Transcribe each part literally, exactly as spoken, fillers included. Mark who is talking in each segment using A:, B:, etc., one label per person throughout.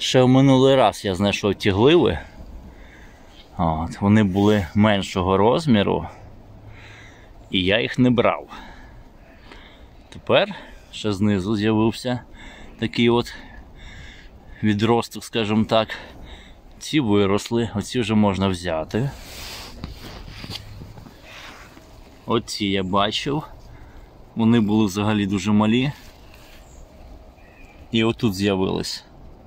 A: Ще в минулий раз я знайшов ті гливи. От, вони були меншого розміру. І я їх не брав. Тепер ще знизу з'явився такий от відросток, скажімо так. Ці виросли, оці вже можна взяти. Оці я бачив. Вони були взагалі дуже малі. І отут з'явились.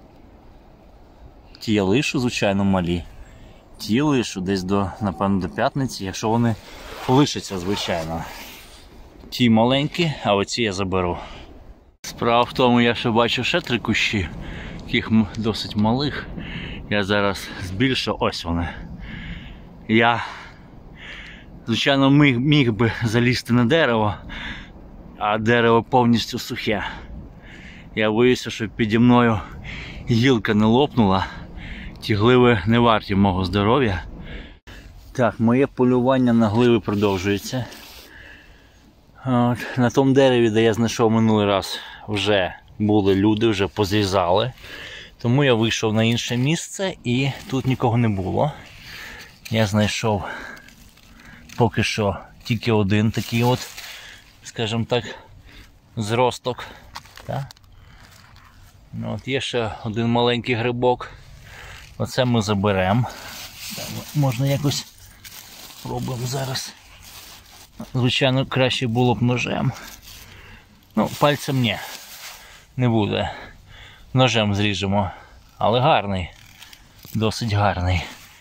A: Ті я лишу, звичайно, малі. Ті лишу десь до, напевно, до п'ятниці, якщо вони лишаться, звичайно. Ті маленькі, а оці я заберу. Справа в тому, я ще бачу ще три кущі, таких досить малих. Я зараз збільшу, ось вони. Я, звичайно, міг, міг би залізти на дерево, а дерево повністю сухе. Я боюся, щоб піді мною гілка не лопнула. Ті гливи не варті мого здоров'я. Так, моє полювання на гливи продовжується. От, на тому дереві, де я знайшов минулий раз, вже були люди, вже позрізали. Тому я вийшов на інше місце і тут нікого не було. Я знайшов поки що тільки один такий от, скажімо так, зросток. Так? От є ще один маленький грибок. Оце ми заберемо. Можна якось спробуємо зараз. Звичайно, краще було б ножем. Ну, пальцем ні. Не буде. Ножем зріжемо. Але гарний. Досить гарний.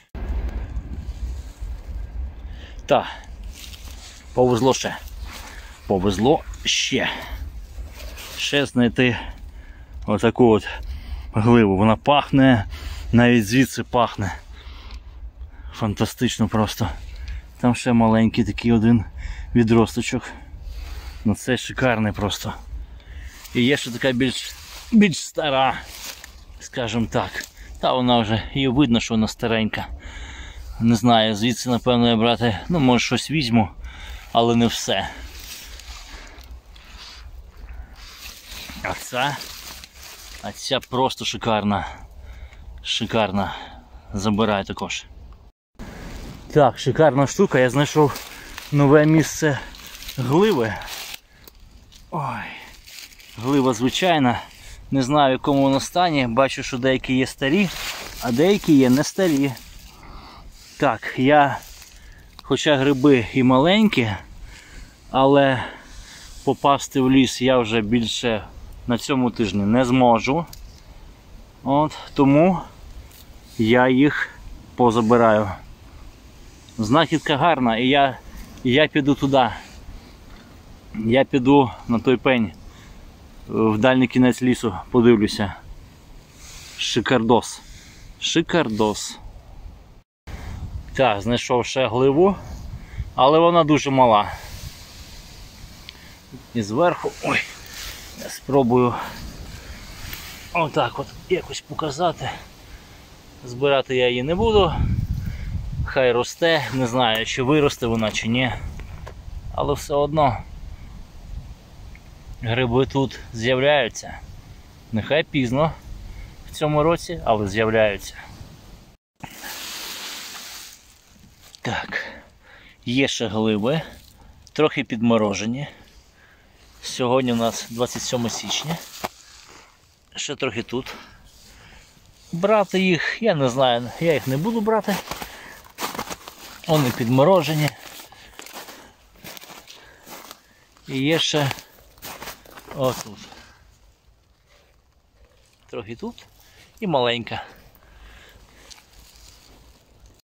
A: Так. Повезло ще. Повезло ще. Ще знайти отаку от гливу. Вона пахне, навіть звідси пахне. Фантастично просто. Там ще маленький такий один відросточок. Ну це шикарний просто. І є ще така більш, більш стара, скажімо так. Та вона вже, її видно, що вона старенька. Не знаю, звідси, напевно, я брати, ну, може щось візьму, але не все. А ця, а ця просто шикарна. Шикарна. Забираю також. Так, шикарна штука, я знайшов нове місце гливи. Ой, глива звичайна, не знаю в якому воно стані, бачу, що деякі є старі, а деякі є не старі. Так, я, хоча гриби і маленькі, але попасти в ліс я вже більше на цьому тижні не зможу. От, тому я їх позабираю. Знахідка гарна, і я, і я піду туди. Я піду на той пень, в дальній кінець лісу, подивлюся. Шикардос. Шикардос. Так, знайшов ще гливу, але вона дуже мала. І зверху, ой, я спробую отак от якось показати. Збирати я її не буду. Хай росте, не знаю, чи виросте вона, чи ні. Але все одно гриби тут з'являються. Нехай пізно в цьому році, але з'являються. Так, є ще гливи, трохи підморожені. Сьогодні у нас двадцять сьоме січня. Ще трохи тут. Брати їх, я не знаю, я їх не буду брати. Вони підморожені. І є ще отут. Трохи тут і маленька.